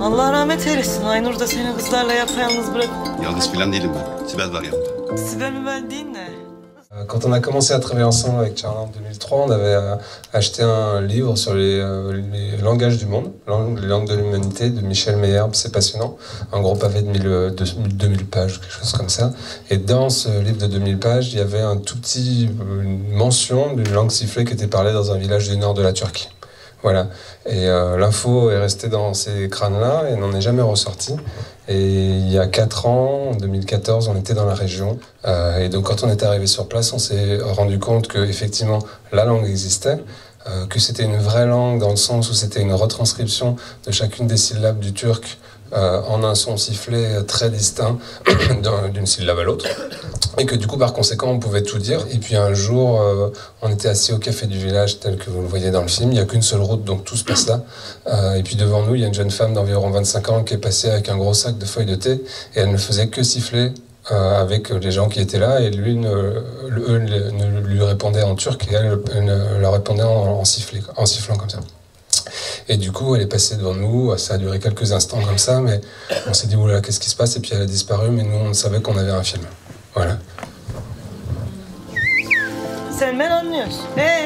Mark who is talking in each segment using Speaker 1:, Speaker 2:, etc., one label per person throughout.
Speaker 1: Allah rahmet eylesin. Aynur da seni kızlarla yapayalnız bırak.
Speaker 2: Yalnız filan değilim ben. Sibel var yanımda.
Speaker 1: Sibel mi değil ne?
Speaker 3: Quand on a commencé à travailler ensemble avec Charles en 2003, on avait acheté un livre sur les langages du monde, les langues de l'humanité, de Michel Meyer. C'est passionnant. Un gros pavé de 2000 pages, quelque chose comme ça. Et dans ce livre de 2000 pages, il y avait un tout petit mention d'une langue sifflée qui était parlée dans un village du nord de la Turquie. Voilà. Et l'info est restée dans ces crânes-là et n'en est jamais ressortie. Et il y a 4 ans, en 2014, on était dans la région. Et donc quand on est arrivé sur place, on s'est rendu compte que effectivement la langue existait, que c'était une vraie langue dans le sens où c'était une retranscription de chacune des syllabes du turc en un son sifflé très distinct d'une syllabe à l'autre. Et que du coup, par conséquent, on pouvait tout dire. Et puis un jour, on était assis au café du village, tel que vous le voyez dans le film. Il n'y a qu'une seule route, donc tout se passe là. Et puis devant nous, il y a une jeune femme d'environ 25 ans qui est passée avec un gros sac de feuilles de thé. Et elle ne faisait que siffler avec les gens qui étaient là. Et lui ne lui répondait en turc et elle leur répondait en sifflant comme ça. Et du coup, elle est passée devant nous, ça a duré quelques instants comme ça, mais on s'est dit, oula, qu'est-ce qui se passe? Et puis elle a disparu, mais nous, on savait qu'on avait un film. Voilà.
Speaker 1: Sen ben anlıyorsun.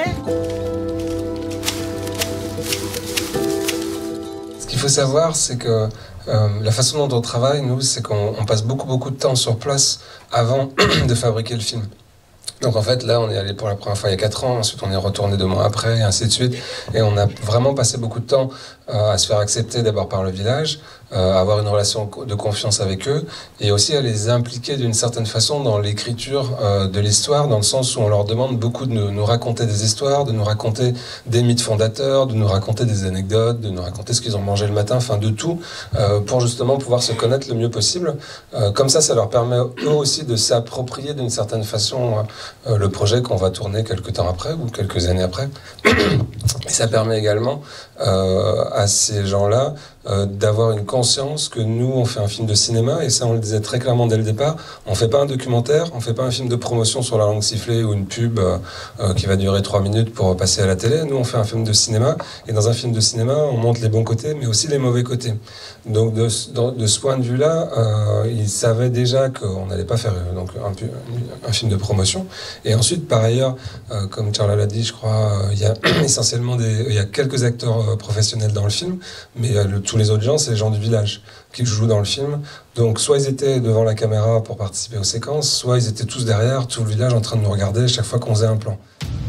Speaker 3: Ce qu'il faut savoir, c'est que la façon dont on travaille, nous, c'est qu'on passe beaucoup de temps sur place avant de fabriquer le film. Donc en fait, là, on est allé pour la première fois il y a 4 ans, ensuite on est retourné 2 mois après, et ainsi de suite. Et on a vraiment passé beaucoup de temps à se faire accepter d'abord par le village, à avoir une relation de confiance avec eux, et aussi à les impliquer d'une certaine façon dans l'écriture de l'histoire, dans le sens où on leur demande beaucoup de nous raconter des histoires, de nous raconter des mythes fondateurs, de nous raconter des anecdotes, de nous raconter ce qu'ils ont mangé le matin, enfin de tout, pour justement pouvoir se connaître le mieux possible. Comme ça leur permet eux aussi de s'approprier d'une certaine façon le projet qu'on va tourner quelques temps après ou quelques années après. Et ça permet également à ces gens-là d'avoir une conscience que nous, on fait un film de cinéma, et ça, on le disait très clairement dès le départ, on fait pas un documentaire, on fait pas un film de promotion sur la langue sifflée ou une pub qui va durer 3 minutes pour passer à la télé. Nous, on fait un film de cinéma, et dans un film de cinéma, on montre les bons côtés, mais aussi les mauvais côtés. Donc, de ce point de vue-là, ils savaient déjà qu'on n'allait pas faire donc, un film de promotion. Et ensuite, par ailleurs, comme Charles l'a dit, je crois, il y a essentiellement il y a quelques acteurs professionnels dans le film, mais tous les autres gens, c'est les gens du village qui jouent dans le film. Donc soit ils étaient devant la caméra pour participer aux séquences, soit ils étaient tous derrière, tout le village en train de nous regarder chaque fois qu'on faisait un plan.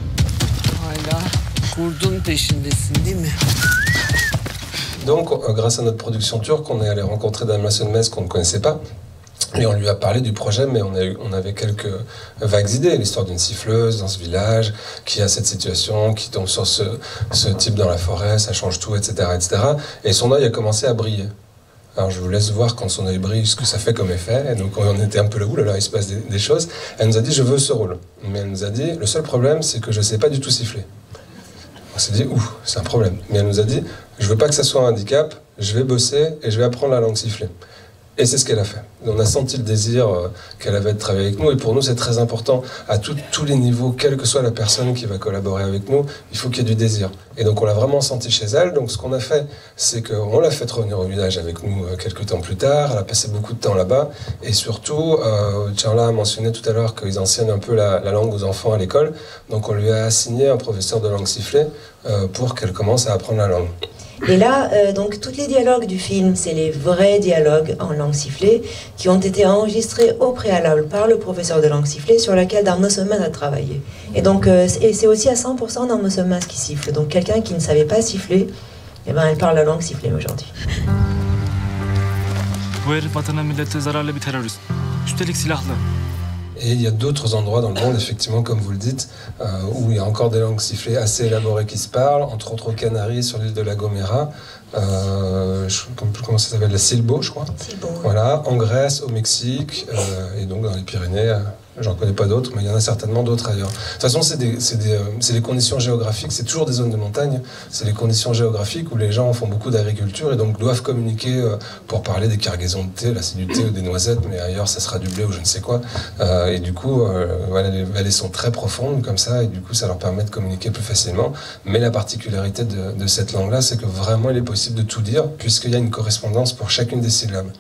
Speaker 3: Donc grâce à notre production turque, on est allé rencontrer Damla Sönmez qu'on ne connaissait pas. Et on lui a parlé du projet, mais on avait quelques vagues idées. L'histoire d'une siffleuse dans ce village, qui a cette situation, qui tombe sur ce type dans la forêt, ça change tout, etc., etc. Et son œil a commencé à briller. Alors je vous laisse voir quand son œil brille ce que ça fait comme effet. Et donc on était un peu là, oulala, il se passe des choses. Elle nous a dit, je veux ce rôle. Mais elle nous a dit, le seul problème, c'est que je ne sais pas du tout siffler. On s'est dit, ouh, c'est un problème. Mais elle nous a dit, je veux pas que ça soit un handicap, je vais bosser et je vais apprendre la langue sifflée. Et c'est ce qu'elle a fait. On a senti le désir qu'elle avait de travailler avec nous. Et pour nous, c'est très important, à tous les niveaux, quelle que soit la personne qui va collaborer avec nous, il faut qu'il y ait du désir. Et donc, on l'a vraiment senti chez elle. Donc, ce qu'on a fait, c'est qu'on l'a fait revenir au village avec nous quelques temps plus tard. Elle a passé beaucoup de temps là-bas. Et surtout, Charla a mentionné tout à l'heure qu'ils enseignent un peu la langue aux enfants à l'école. Donc, on lui a assigné un professeur de langue sifflée pour qu'elle commence à apprendre la langue.
Speaker 4: Et là, donc, tous les dialogues du film, c'est les vrais dialogues en langue sifflée qui ont été enregistrés au préalable par le professeur de langue sifflée sur laquelle Damla Sönmez a travaillé. Et donc, et c'est aussi à 100% Damla Sönmez qui siffle. Donc, quelqu'un qui ne savait pas siffler, eh ben, elle parle la langue sifflée aujourd'hui.
Speaker 5: Bu herif vatana millete zararlı bir terörist. Üstelik silahlı.
Speaker 3: Et il y a d'autres endroits dans le monde, effectivement, comme vous le dites, où il y a encore des langues sifflées assez élaborées qui se parlent, entre autres aux Canaries, sur l'île de La Gomera, je ne sais plus comment ça s'appelle, la Silbo, je crois.
Speaker 4: Silbo, ouais.
Speaker 3: Voilà, en Grèce, au Mexique, et donc dans les Pyrénées. J'en connais pas d'autres, mais il y en a certainement d'autres ailleurs. De toute façon, c'est les conditions géographiques, c'est toujours des zones de montagne, c'est les conditions géographiques où les gens font beaucoup d'agriculture et donc doivent communiquer pour parler des cargaisons de thé, là c'est du thé ou des noisettes, mais ailleurs ça sera du blé ou je ne sais quoi. Et du coup, voilà, les vallées sont très profondes comme ça, et du coup ça leur permet de communiquer plus facilement. Mais la particularité de cette langue-là, c'est que vraiment il est possible impossible de tout dire, puisqu'il y a une correspondance pour chacune des syllabes.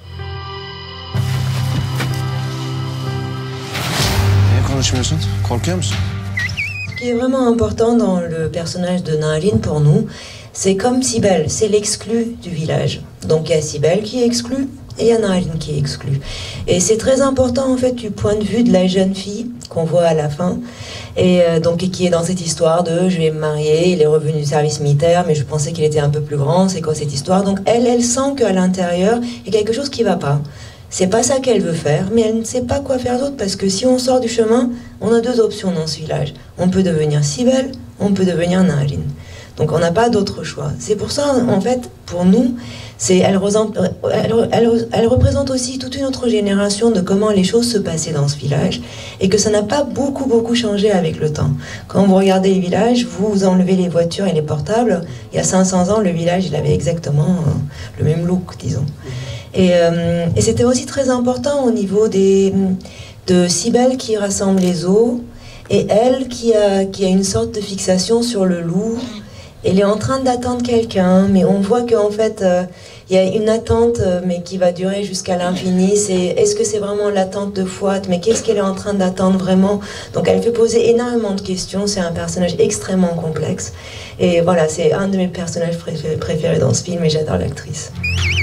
Speaker 6: Niye konuşmuyorsun? Korkuyor musun?
Speaker 4: Ce qui est vraiment important dans le personnage de Narin pour nous, c'est comme Sibel, c'est l'exclu du village. Donc il y a Sibel qui est exclue et il y a Narin qui est exclue. Et c'est très important en fait du point de vue de la jeune fille qu'on voit à la fin, et donc qui est dans cette histoire de je vais me marier, il est revenu du service militaire, mais je pensais qu'il était un peu plus grand, c'est quoi cette histoire? Donc elle sent qu'à l'intérieur il y a quelque chose qui va pas. C'est pas ça qu'elle veut faire, mais elle ne sait pas quoi faire d'autre, parce que si on sort du chemin, on a deux options dans ce village. On peut devenir Sibel, on peut devenir Narin. Donc on n'a pas d'autre choix. C'est pour ça, en fait, pour nous, elle représente aussi toute une autre génération de comment les choses se passaient dans ce village, et que ça n'a pas beaucoup changé avec le temps. Quand vous regardez les villages, vous enlevez les voitures et les portables, il y a 500 ans, le village, il avait exactement le même look, disons. Et c'était aussi très important au niveau de Sibel qui rassemble les os, et elle qui a une sorte de fixation sur le loup. Elle est en train d'attendre quelqu'un, mais on voit qu'en fait, il y a une attente, mais qui va durer jusqu'à l'infini. Est-ce que c'est vraiment l'attente de Fouad? Mais qu'est-ce qu'elle est en train d'attendre vraiment? Donc elle fait poser énormément de questions. C'est un personnage extrêmement complexe. Et voilà, c'est un de mes personnages préférés dans ce film, et j'adore l'actrice.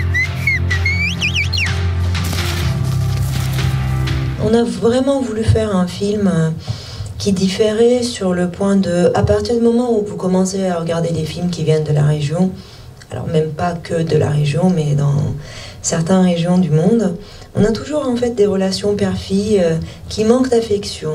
Speaker 4: On a vraiment voulu faire un film qui différait sur le point de, à partir du moment où vous commencez à regarder des films qui viennent de la région, alors même pas que de la région, mais dans certaines régions du monde, on a toujours en fait des relations père-fille qui manquent d'affection,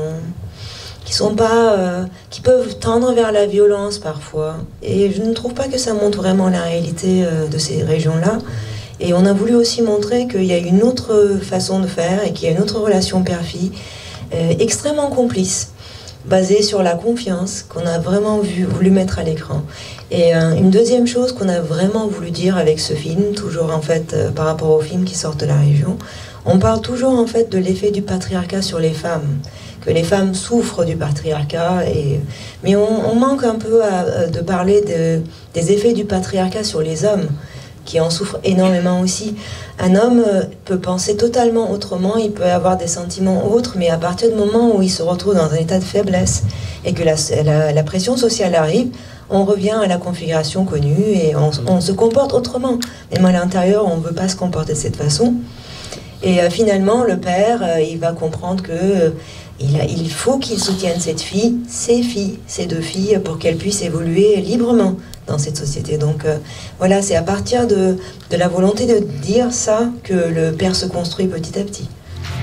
Speaker 4: qui peuvent tendre vers la violence parfois. Et je ne trouve pas que ça montre vraiment la réalité de ces régions-là. Et on a voulu aussi montrer qu'il y a une autre façon de faire, et qu'il y a une autre relation père-fille extrêmement complice, basée sur la confiance qu'on a vraiment voulu mettre à l'écran. Et une deuxième chose qu'on a vraiment voulu dire avec ce film, toujours en fait par rapport aux films qui sortent de la région, on parle toujours en fait de l'effet du patriarcat sur les femmes, que les femmes souffrent du patriarcat, mais on manque un peu de parler des effets du patriarcat sur les hommes, qui en souffrent énormément aussi. Un homme peut penser totalement autrement, il peut avoir des sentiments autres, mais à partir du moment où il se retrouve dans un état de faiblesse et que la pression sociale arrive, on revient à la configuration connue et on se comporte autrement. Même à l'intérieur, on ne veut pas se comporter de cette façon. Et finalement, le père, il va comprendre que il faut qu'il soutienne cette fille, ces deux filles, pour qu'elles puissent évoluer librement dans cette société. Donc voilà, c'est à partir de la volonté de dire ça que le père se construit petit à petit.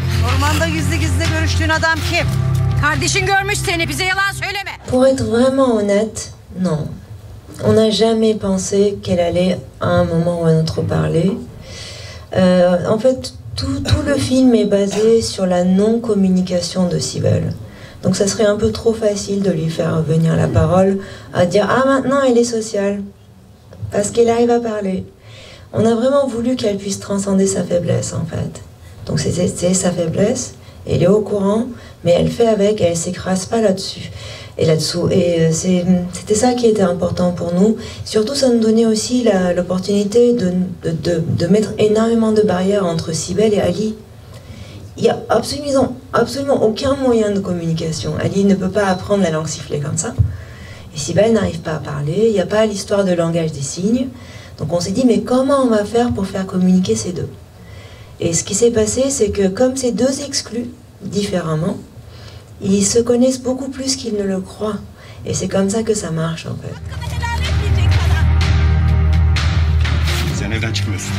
Speaker 4: Pour être vraiment honnête, non. On n'a jamais pensé qu'elle allait à un moment ou à un autre parler. En fait, tout le film est basé sur la non-communication de Sibel. Donc ça serait un peu trop facile de lui faire venir la parole, à dire « Ah, maintenant elle est sociale », parce qu'elle arrive à parler. On a vraiment voulu qu'elle puisse transcender sa faiblesse, en fait. Donc c'est sa faiblesse, elle est au courant, mais elle fait avec, elle ne s'écrase pas là-dessus. Et là-dessous. Et c'était ça qui était important pour nous. Surtout, ça nous donnait aussi l'opportunité de mettre énormément de barrières entre Sibel et Ali. Il n'y a absolument aucun moyen de communication. Ali ne peut pas apprendre la langue sifflée comme ça. Et Sibel n'arrive pas à parler. Il n'y a pas l'histoire de langage des signes. Donc on s'est dit, mais comment on va faire pour faire communiquer ces deux? Et ce qui s'est passé, c'est que comme ces deux exclus différemment, ils se connaissent beaucoup plus qu'ils ne le croient. Et c'est comme ça que ça marche, en fait.
Speaker 2: Sen evden çıkmıyorsun.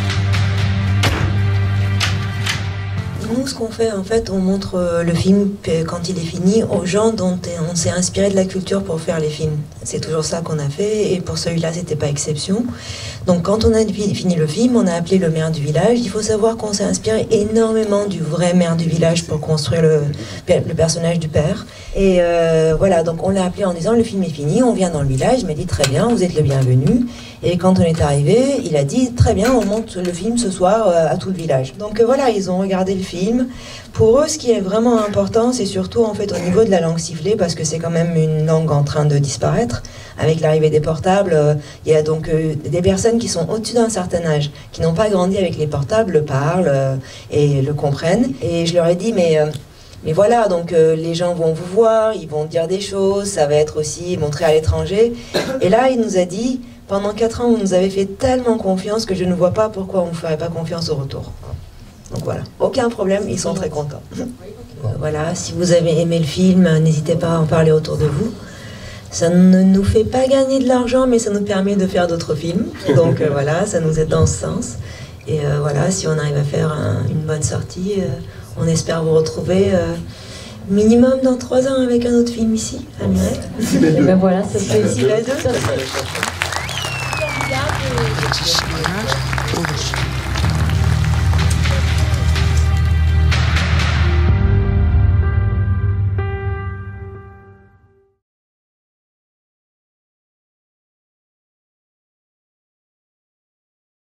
Speaker 4: Nous, ce qu'on fait, en fait, on montre le film quand il est fini aux gens dont on s'est inspiré de la culture pour faire les films. C'est toujours ça qu'on a fait, et pour celui-là, c'était pas exception. Donc, quand on a fini le film, on a appelé le maire du village. Il faut savoir qu'on s'est inspiré énormément du vrai maire du village pour construire le personnage du père. Et voilà, donc on l'a appelé en disant, le film est fini, on vient dans le village, il m'a dit, très bien, vous êtes le bienvenu. Et quand on est arrivé, il a dit très bien, on monte le film ce soir à tout le village. Donc voilà, ils ont regardé le film. Pour eux, ce qui est vraiment important, c'est surtout en fait au niveau de la langue sifflée, parce que c'est quand même une langue en train de disparaître. Avec l'arrivée des portables, il y a donc des personnes qui sont au-dessus d'un certain âge, qui n'ont pas grandi avec les portables, le parlent et le comprennent. Et je leur ai dit, mais voilà, donc les gens vont vous voir, ils vont dire des choses, ça va être aussi montré à l'étranger. Et là, il nous a dit, pendant 4 ans, vous nous avez fait tellement confiance que je ne vois pas pourquoi on ne vous ferait pas confiance au retour. Donc voilà, aucun problème, ils sont très contents. Voilà, si vous avez aimé le film, n'hésitez pas à en parler autour de vous. Ça ne nous fait pas gagner de l'argent, mais ça nous permet de faire d'autres films. Donc voilà, ça nous aide dans ce sens. Et voilà, si on arrive à faire une bonne sortie, on espère vous retrouver minimum dans 3 ans avec un autre film ici, à Muret. Et ben voilà, ça fait ici la 2.